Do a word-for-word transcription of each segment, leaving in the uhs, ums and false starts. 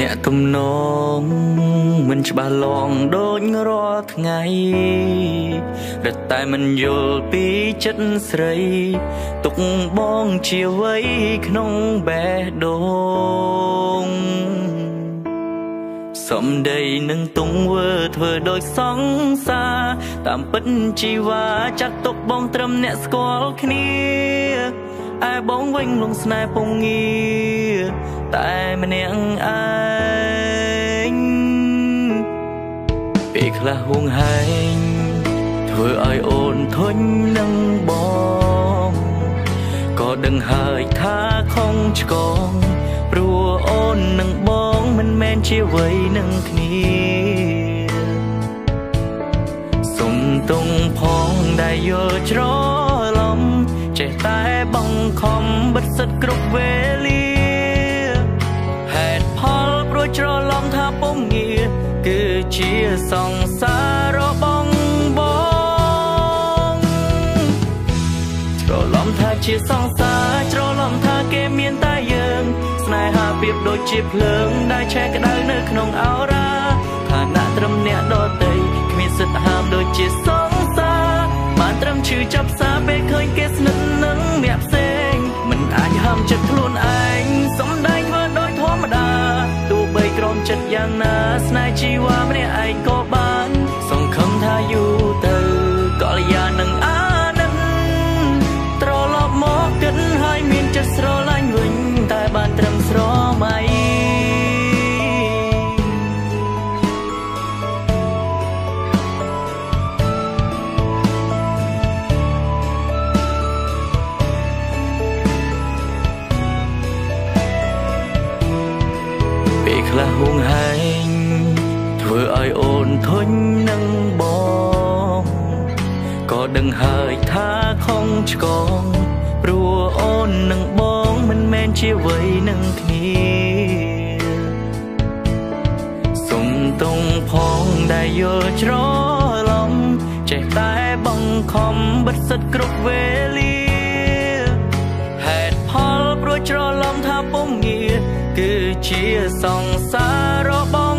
អ្នកទំនងមិនច្បាស់ឡងដូចរាល់ថ្ងៃរត់តែមិនយល់ពីចិត្តស្រីទុកបងជាអ្វីក្នុងបេះដូងសំដីនឹងទង្វើធ្វើដោយសង្សារតាមពិតជីវ៉ាចាត់ទុកបងត្រឹមអ្នកស្គាល់គ្នាឯបងវិញលងស្នេហ៍ពងងារតែម្នាក់ឯងពេលខ្លះហួងហែងធ្វើឲ្យអូនធុញនឹងបងក៏ដឹងហើយថាខំឆ្កងព្រោះអូននឹងបងមិនមែនជាអ្វីនឹងគ្នាសុំទងផងដែលយល់ច្រឡំចេះតែបង្ខំបិទសិតគ្រប់វេលាហេតុផលព្រោះច្រឡំថាពងងារគឺជាសង្សាររបស់បងច្រឡំថាជាសង្សារច្រឡំថាគេមានតែយើងស្នេហាប្រៀបដូចជាភ្លើងដែលឆេះក្តៅនៅក្នុងអោរាឋានៈត្រឹមអ្នកដទៃគ្មានសិទ្ធិហាមដូចជាសង្សារបានត្រឹមឈឺចាប់សារពេលឃើញគេស្និទ្ធនឹងអ្នកផ្សេងមិនអាចហាមចិត្តខ្លួនឯងសំដែងធ្វើដោយធម្មតាទោះបីក្រំចិត្តយ៉ាងណាស្នេហ៍ជីវ៉ាម្នាក់ឯងក៏បានសង្ឃឹមថាយូរទៅកល្យានឹងអានិតត្រឡប់មកគិតហើយមានចិត្តស្រឡាញ់វិញតែបានត្រឹមស្រមៃខ្លះហួងហែងធ្វើឲ្យអូនធុញនឹងបងក៏ដឹងហើយថាខំឆ្កងព្រោះអូននឹងបងមិនមែនជាអ្វីនឹងគ្នាសុំទងផងដែលយល់ច្រឡំចេះតែបង្ខំបិទសិតគ្រប់វេលាហេតុផលព្រោះច្រឡំថាពងងារគឺជាសង្សាររបស់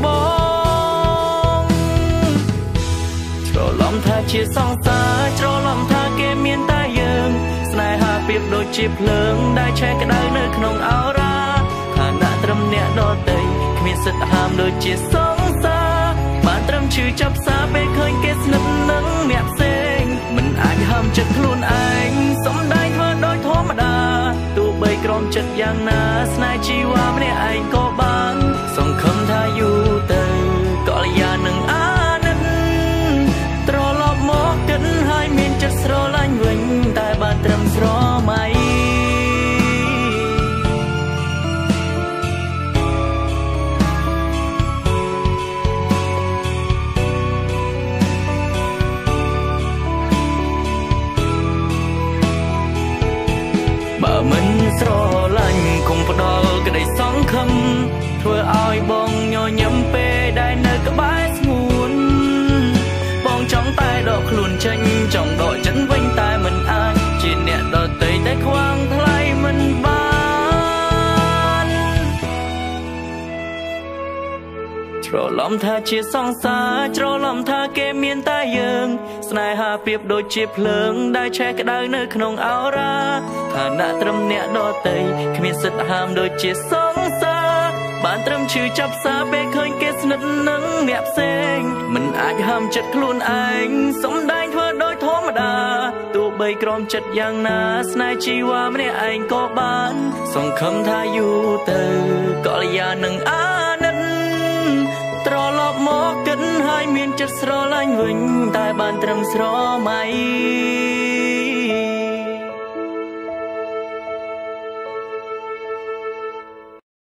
បងច្រឡំថាជាសង្សារច្រឡំថាគេមានតែយើងស្នេហាប្រៀបដូចជាភ្លើងដែលឆេះក្តៅនៅក្នុងអោរាឋានៈត្រឹមអ្នកដទៃគ្មានសិទ្ធិហាមដូចជាសង្សារបានត្រឹមឈឺចាប់សារពេលឃើញគេស្និទ្ធនឹងអ្នកផ្សេងមិនអាចហាមចិត្តខ្លួនឯងសំដែងធ្វើដោយធម្មតាទោះបីក្រំចិត្តយ៉ាងណាស្នេហ៍ជីវ៉ាម្នាក់ឯងក៏បានសង្ឃឹមថាយូរទៅកល្យានឹងអានិតត្រឡប់មកគិតហើយមានចិត្តស្រឡាញ់វិញតែបានត្រឹមស្រមៃបើមិនស្រឡាញ់គង់ផ្ដល់ក្តីសង្ឃឹមធ្វើឲ្យបងញញឹមពេលដែលនៅក្បែរស្ងួនបងចង់តែដកខ្លួនចេញចង់ដកចិត្តវិញតែមិនអាចជាអ្នកដទៃតែខ្វាងថ្លៃមិនបានច្រឡំថាជាសង្សារច្រឡំថាគេមានតែយើងស្នេហាប្រៀបដូចជាភ្លើងដែលឆេះក្តៅនៅក្នុងអោរាឋានៈត្រឹមអ្នកដទៃគ្មានសិទ្ធិហាមដូចជាសង្សារបានត្រឹមឈឺចាប់សារពេលឃើញគេស្និទ្ធនឹងអ្នកផ្សេងមិនអាចហាមចិត្តខ្លួនឯងសំដែងធ្វើដោយធម្មតាទោះបីក្រំចិត្តយ៉ាងណាស្នេហ៍ជីវ៉ាម្នាក់ឯងក៏បានសង្ឃឹមថាយូរទៅកល្យានឹងអានិតត្រឡប់មកគិតហើយមានចិត្តស្រឡាញ់វិញតែបានត្រឹមស្រមៃ